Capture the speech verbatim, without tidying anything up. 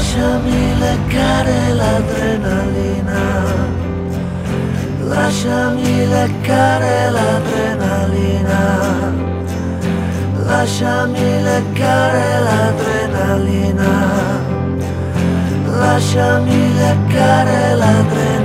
Lasciami leccare l'adrenalina, lasciami leccare l'adrenalina, lasciami leccare l'adrenalina, lasciami leccare l'adrenalina.